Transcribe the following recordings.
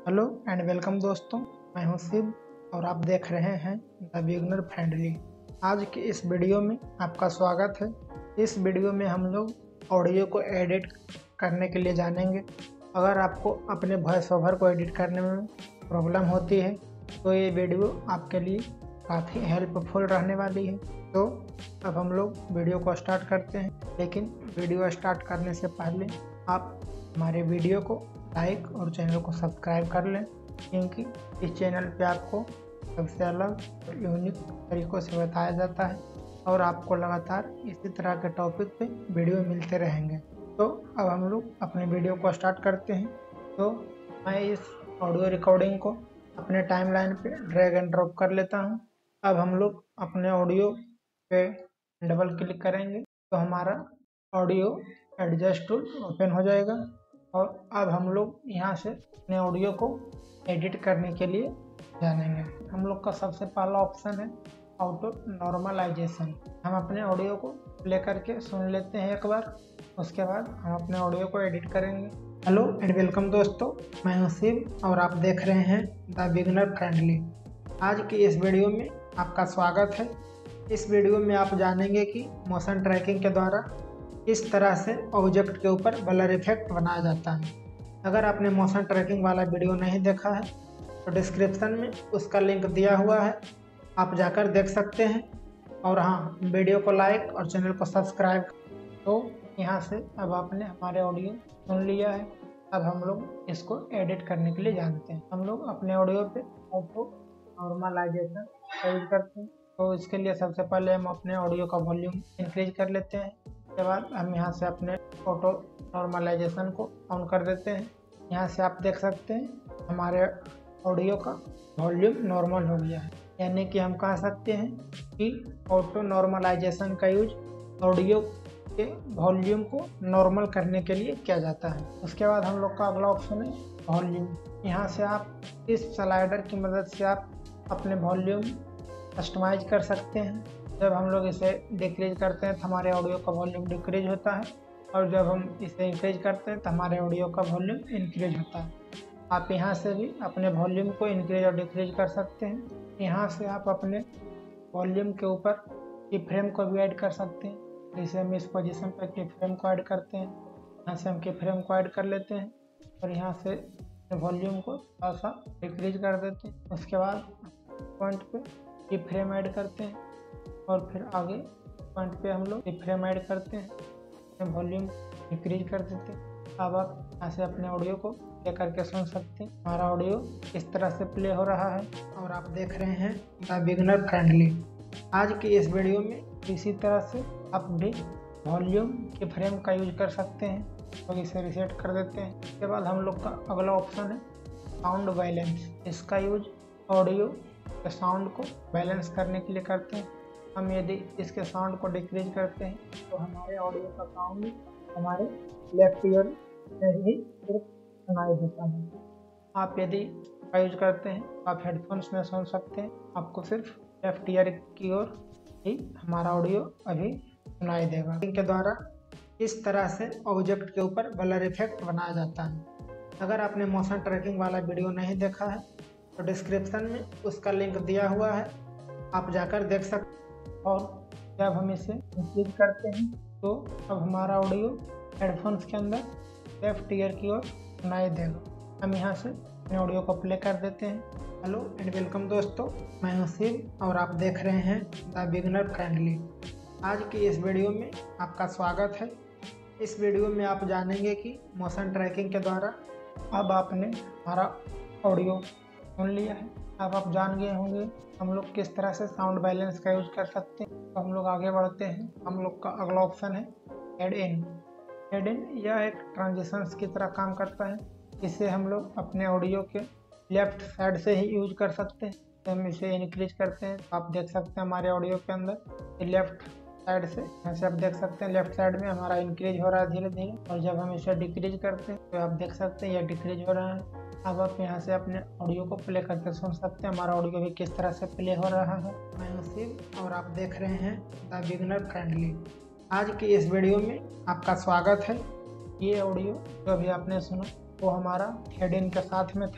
Hello and welcome दोस्तों, मैं हूं शिव और आप देख रहे हैं द बिगनर फ्रेंडली। आज की इस वीडियो में आपका स्वागत है। इस वीडियो में हम लोग ऑडियो को एडिट करने के लिए जानेंगे। अगर आपको अपने वॉइस ओवर को एडिट करने में प्रॉब्लम होती है तो ये वीडियो आपके लिए काफ़ी हेल्पफुल रहने वाली है। तो अब हम लोग वीडियो को स्टार्ट करते हैं, लेकिन वीडियो स्टार्ट करने से पहले आप हमारे वीडियो को लाइक और चैनल को सब्सक्राइब कर लें, क्योंकि इस चैनल पे आपको सबसे अलग और यूनिक तरीक़ों से बताया जाता है और आपको लगातार इसी तरह के टॉपिक पे वीडियो मिलते रहेंगे। तो अब हम लोग अपने वीडियो को स्टार्ट करते हैं। तो मैं इस ऑडियो रिकॉर्डिंग को अपने टाइमलाइन पे ड्रैग एंड ड्रॉप कर लेता हूँ। अब हम लोग अपने ऑडियो पे डबल क्लिक करेंगे तो हमारा ऑडियो एडजस्ट टूल ओपन हो जाएगा और अब हम लोग यहाँ से अपने ऑडियो को एडिट करने के लिए जानेंगे। हम लोग का सबसे पहला ऑप्शन है ऑटो नॉर्मलाइजेशन। हम अपने ऑडियो को प्ले करके सुन लेते हैं एक बार, उसके बाद हम अपने ऑडियो को एडिट करेंगे। हेलो एंड वेलकम दोस्तों, मैं हूं शिव और आप देख रहे हैं द बिगनर फ्रेंडली। आज की इस वीडियो में आपका स्वागत है। इस वीडियो में आप जानेंगे कि मोशन ट्रैकिंग के द्वारा किस तरह से ऑब्जेक्ट के ऊपर ब्लर इफेक्ट बनाया जाता है। अगर आपने मोशन ट्रैकिंग वाला वीडियो नहीं देखा है तो डिस्क्रिप्शन में उसका लिंक दिया हुआ है, आप जाकर देख सकते हैं। और हाँ, वीडियो को लाइक और चैनल को सब्सक्राइब। तो यहाँ से अब आपने हमारे ऑडियो सुन लिया है। अब हम लोग इसको एडिट करने के लिए जानते हैं। हम लोग अपने ऑडियो पे ऑटो नॉर्मलाइजेशन यूज करते हैं। तो इसके लिए सबसे पहले हम अपने ऑडियो का वॉल्यूम इंक्रीज कर लेते हैं। उसके बाद हम यहाँ से अपने ऑटो नॉर्मलाइजेशन को ऑन कर देते हैं। यहाँ से आप देख सकते हैं हमारे ऑडियो का वॉल्यूम नॉर्मल हो गया है, यानी कि हम कह सकते हैं कि ऑटो नॉर्मलाइजेशन का यूज ऑडियो के वॉल्यूम को नॉर्मल करने के लिए किया जाता है। उसके बाद हम लोग का अगला ऑप्शन है वॉल्यूम। यहाँ से आप इस स्लाइडर की मदद से आप अपने वॉल्यूम कस्टमाइज कर सकते हैं। जब हम लोग इसे डिक्रीज करते हैं तो हमारे ऑडियो का वॉल्यूम डिक्रीज होता है, और जब हम इसे इंक्रीज करते हैं तो हमारे ऑडियो का वॉल्यूम इंक्रीज होता है। आप यहाँ से भी अपने वॉल्यूम को इंक्रीज और डिक्रीज कर सकते हैं। यहाँ से आप अपने वॉल्यूम के ऊपर की फ्रेम को भी ऐड कर सकते हैं। जैसे हम इस पोजीशन पर की फ्रेम को ऐड करते हैं, यहाँ से हम की फ्रेम को ऐड कर लेते हैं और यहाँ से वॉल्यूम को थोड़ा सा डिक्रीज कर देते हैं। उसके बाद पॉइंट पे की फ्रेम ऐड करते हैं और फिर आगे पॉइंट पे हम लोग की फ्रेम ऐड करते हैं, वॉल्यूम डिक्रीज कर देते हैं। अब आप यहाँ से अपने ऑडियो को प्ले करके सुन सकते हैं। हमारा ऑडियो इस तरह से प्ले हो रहा है और आप देख रहे हैं द बिगनर फ्रेंडली। आज की इस वीडियो में इसी तरह से आप भी वॉल्यूम की फ्रेम का यूज कर सकते हैं। तो इसे रिसेट कर देते हैं। उसके बाद हम लोग का अगला ऑप्शन है साउंड बैलेंस। इसका यूज ऑडियो के साउंड को बैलेंस करने के लिए करते हैं। हम यदि इसके साउंड को डिक्रीज करते हैं तो हमारे ऑडियो का साउंड हमारे लेफ्ट ईयर से ही सिर्फ सुनाई देता है। आप यदि इसका यूज करते हैं तो आप हेडफोन्स में सुन सकते हैं, आपको सिर्फ लेफ्ट ईयर की ओर ही हमारा ऑडियो अभी सुनाई देगा। इनके द्वारा इस तरह से ऑब्जेक्ट के ऊपर ब्लर इफेक्ट बनाया जाता है। अगर आपने मोशन ट्रैकिंग वाला वीडियो नहीं देखा है तो डिस्क्रिप्शन में उसका लिंक दिया हुआ है, आप जाकर देख सकते हैं। और जब हम इसे इंक्रीज करते हैं तो अब हमारा ऑडियो हेडफोन्स के अंदर लेफ्ट ईयर की ओर सुनाई देगा। हम यहाँ से अपने ऑडियो को प्ले कर देते हैं। हेलो एंड वेलकम दोस्तों, मैं हूं शिव और आप देख रहे हैं द बिगनर फ्रेंडली। आज की इस वीडियो में आपका स्वागत है। इस वीडियो में आप जानेंगे कि मोशन ट्रैकिंग के द्वारा अब आपने हमारा ऑडियो सुन लिया है। अब आप जान गए होंगे हम लोग किस तरह से साउंड बैलेंस का यूज कर सकते हैं। तो हम लोग आगे बढ़ते हैं। हम लोग का अगला ऑप्शन है हेड इन। हेड इन यह एक ट्रांजिशंस की तरह काम करता है। इसे हम लोग अपने ऑडियो के लेफ्ट साइड से ही यूज कर सकते हैं। हम इसे इंक्रीज करते हैं तो आप देख सकते हैं हमारे ऑडियो के अंदर लेफ्ट साइड से, यहाँ से आप देख सकते हैं लेफ्ट साइड में हमारा इंक्रीज हो रहा है धीरे धीरे। और जब हम इसे डिक्रीज करते हैं तो आप देख सकते हैं यह डिक्रीज हो रहा है। अब आप यहाँ से अपने ऑडियो को प्ले करके सुन सकते हैं हमारा ऑडियो भी किस तरह से प्ले हो रहा है। मैं हूं शिव और आप देख रहे हैं द बिगनर फ्रेंडली। आज की इस वीडियो में आपका स्वागत है। ये ऑडियो जो अभी आपने सुना वो हमारा हेड इन के साथ में था।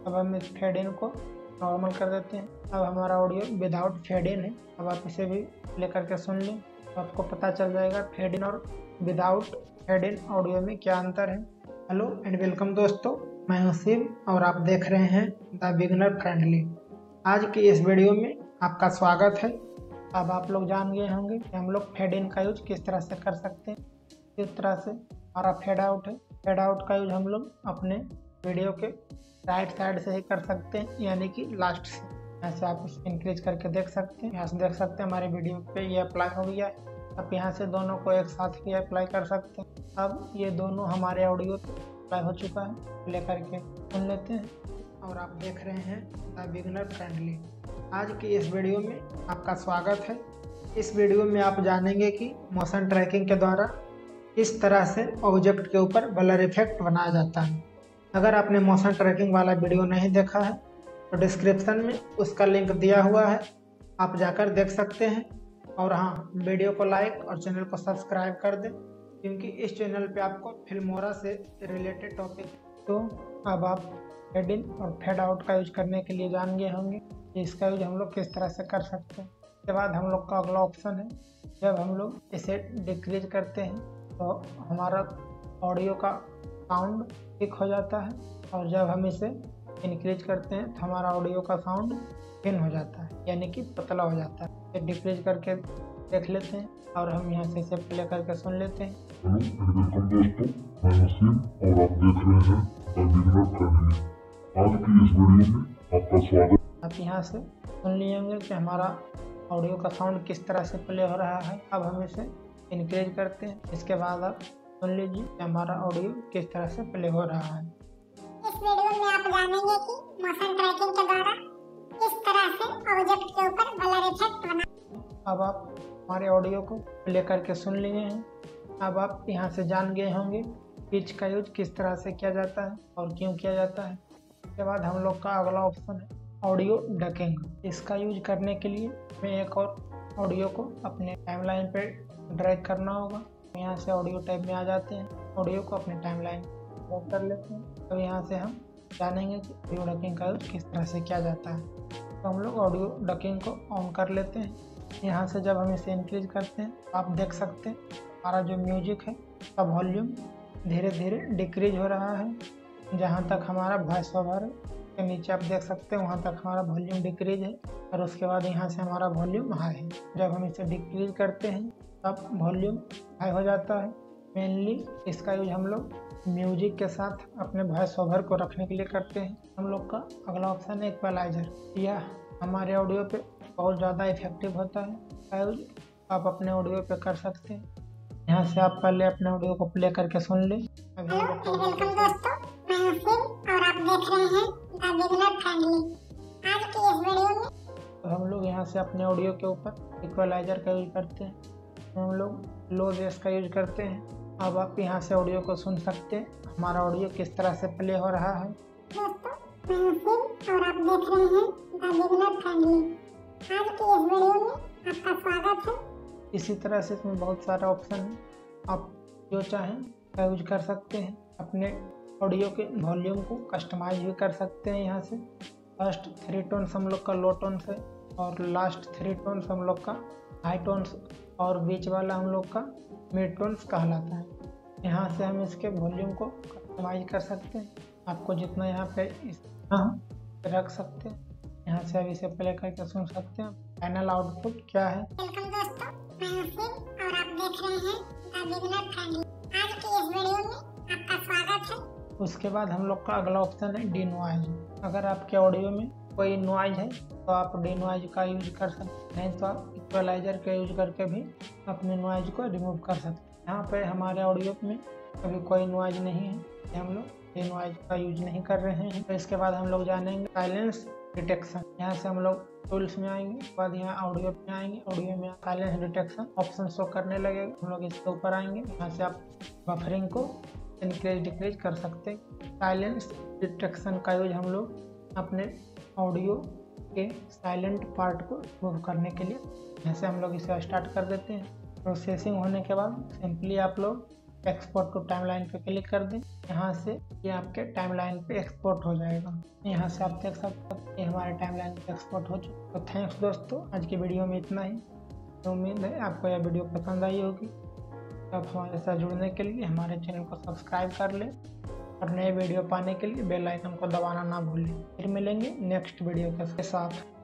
अब हम इस फेड इन को नॉर्मल कर देते हैं। अब हमारा ऑडियो विदाउट फेड इन है। अब आप इसे भी प्ले करके सुन लें तो आपको पता चल जाएगा फेड इन और विदाउट फेड इन ऑडियो में क्या अंतर है। हेलो एंड वेलकम दोस्तों, मैं हूं शिव और आप देख रहे हैं द बिगनर फ्रेंडली। आज की इस वीडियो में आपका स्वागत है। अब आप लोग जान गए होंगे कि हम लोग फेड इन का यूज किस तरह से कर सकते हैं। किस तरह से हमारा फेड आउट है, फेड आउट का यूज हम लोग अपने वीडियो के राइट साइड से ही कर सकते हैं, यानी कि लास्ट से। यहाँ से आप इसे इंक्रीज करके देख सकते हैं। यहाँ से देख सकते हैं हमारे वीडियो पे ये अप्लाई हो गया है। अब यहाँ से दोनों को एक साथ भी अप्लाई कर सकते हैं। अब ये दोनों हमारे ऑडियो पे अप्लाई हो चुका है। प्ले करके सुन लेते हैं और आप देख रहे हैं द बिगनर फ्रेंडली। आज की इस वीडियो में आपका स्वागत है। इस वीडियो में आप जानेंगे कि मोशन ट्रैकिंग के द्वारा किस तरह से ऑब्जेक्ट के ऊपर ब्लर इफेक्ट बनाया जाता है। अगर आपने मोशन ट्रैकिंग वाला वीडियो नहीं देखा है तो डिस्क्रिप्शन में उसका लिंक दिया हुआ है, आप जाकर देख सकते हैं। और हाँ, वीडियो को लाइक और चैनल को सब्सक्राइब कर दें, क्योंकि इस चैनल पे आपको फिल्मोरा से रिलेटेड टॉपिक। तो अब आप फेड इन और फेड आउट का यूज करने के लिए जान गए होंगे कि इसका यूज हम लोग किस तरह से कर सकते हैं। उसके बाद हम लोग का अगला ऑप्शन है, जब हम लोग इसे डिक्रीज करते हैं तो हमारा ऑडियो का साउंड थिक हो जाता है, और जब हम इसे इंक्रीज करते हैं तो हमारा ऑडियो का साउंड थिन हो जाता है, यानी कि पतला हो जाता है। इसे डिक्रीज करके देख लेते हैं और हम यहाँ से इसे प्ले करके सुन लेते हैं। हेलो एंड वेलकम दोस्तों, मैं हूं शिव और आप देख रहे हैं द बिगनर फ्रेंडली। आज की इस वीडियो में आपका स्वागत। आप यहाँ से सुन लिए होंगे कि हमारा ऑडियो का साउंड किस तरह से प्ले हो रहा है। अब हम इसे इंक्रीज करते हैं। इसके बाद आप सुन लीजिए कि हमारा ऑडियो किस तरह से प्ले हो रहा है। इस वीडियो में आप जानेंगे कि मोशन ट्रैकिंग के द्वारा किस तरह से ऑब्जेक्ट के ऊपर ब्लर इफेक्ट बना। अब आप हमारे ऑडियो को प्ले करके सुन लिए हैं। अब आप यहाँ से जान गए होंगे पिच का यूज किस तरह से किया जाता है और क्यों किया जाता है। उसके बाद हम लोग का अगला ऑप्शन है ऑडियो डकिंग। इसका यूज करने के लिए हमें एक और ऑडियो को अपने टाइमलाइन पे ड्रैग करना होगा। यहाँ से ऑडियो टाइप में आ जाते हैं, ऑडियो को अपने टाइमलाइन ड्रैग कर लेते हैं। अब यहाँ से हम जानेंगे कि ऑडियो डकिंग का यूज किस तरह से किया जाता है। तो हम लोग ऑडियो डकिंग को ऑन कर लेते हैं। यहाँ से जब हम इसे इंक्रीज करते हैं आप देख सकते हैं हमारा जो म्यूजिक है उसका वॉल्यूम धीरे धीरे डिक्रीज हो रहा है। जहाँ तक हमारा वॉइस ओवर के नीचे आप देख सकते हैं वहाँ तक हमारा वॉल्यूम डिक्रीज है, और उसके बाद यहाँ से हमारा वॉल्यूम हाई है। जब हम इसे डिक्रीज करते हैं तब वॉल्यूम हाई हो जाता है। मेनली इसका यूज हम लोग म्यूजिक के साथ अपने वॉइस ओवर को रखने के लिए करते हैं। हम लोग का अगला ऑप्शन है इक्वलाइजर। यह हमारे ऑडियो पे बहुत ज़्यादा इफेक्टिव होता है। इसका यूज आप अपने ऑडियो पे कर सकते हैं। यहाँ से आप पहले अपने ऑडियो को प्ले करके सुन लें। हेलो एंड वेलकम दोस्तों, मैं हूं शिव और आप देख रहे हैं द बिगनर फ्रेंडली। आज की इस वीडियो में तो हम लोग यहाँ से अपने ऑडियो के ऊपर इक्वलाइजर का यूज करते हैं। हम लोग लो बेस का यूज करते हैं। अब आप यहाँ से ऑडियो को सुन सकते हैं हमारा ऑडियो किस तरह से प्ले हो रहा है। दोस्तों, मैं हूं शिव और आप देख रहे हैं द बिगनर फ्रेंडली। आज की इस वीडियो में आपका स्वागत है। इसी तरह से इसमें बहुत सारे ऑप्शन हैं, आप जो चाहें का यूज कर सकते हैं। अपने ऑडियो के वॉल्यूम को कस्टमाइज भी कर सकते हैं। यहाँ से फर्स्ट 3 टोन्स हम लोग का लो टोन्स है, और लास्ट 3 टोन्स हम लोग का हाई टोन्स, और बीच वाला हम लोग का मिड टोन्स कहलाता है। यहाँ से हम इसके वॉल्यूम को कस्टमाइज कर सकते हैं। आपको जितना यहाँ पे रख सकते हैं। यहाँ से अब इसे प्ले करके सुन सकते हैं फाइनल आउटपुट क्या है। वेलकम दोस्तों, मैं हूं शिव और आप देख रहे हैं द बिगनर फ्रेंडली। आज की इस वीडियो में आपका स्वागत है। उसके बाद हम लोग का अगला ऑप्शन है डी नॉइज। अगर आपके ऑडियो में कोई नॉइज है तो आप डी नॉइज का यूज कर सकते हैं, नहीं तो आप इक्वलाइजर का यूज करके भी अपने नॉइज को रिमूव कर सकते हैं। यहाँ पे हमारे ऑडियो में अभी कोई नॉइज नहीं है, हम लोग डी नॉइज का यूज नहीं कर रहे हैं। तो इसके बाद हम लोग जानेंगे साइलेंस डिटेक्शन। यहाँ से हम लोग टूल्स में आएंगे, उसके बाद यहाँ ऑडियो में आएंगे। ऑडियो में साइलेंस डिटेक्शन ऑप्शन शो करने लगेगा। हम लोग इसके ऊपर आएंगे। यहाँ से आप बफरिंग को इंक्रीज डिक्रीज कर सकते हैं। साइलेंस डिटेक्शन का यूज हम लोग अपने ऑडियो के साइलेंट पार्ट को रिमूव करने के लिए, यहाँ से हम लोग इसे स्टार्ट कर देते हैं। प्रोसेसिंग होने के बाद सिंपली आप लोग एक्सपोर्ट टू टाइमलाइन पे क्लिक कर दें। यहाँ से ये आपके टाइमलाइन पे एक्सपोर्ट हो जाएगा। यहाँ से आप देख सकते हैं ये हमारे टाइमलाइन पे एक्सपोर्ट हो चुका। तो थैंक्स दोस्तों, आज की वीडियो में इतना ही। तो उम्मीद है आपको यह वीडियो पसंद आई होगी। आप हमारे साथ जुड़ने के लिए हमारे चैनल को सब्सक्राइब कर लें और नए वीडियो पाने के लिए बेल आइकन को दबाना ना भूलें। फिर मिलेंगे नेक्स्ट वीडियो के साथ।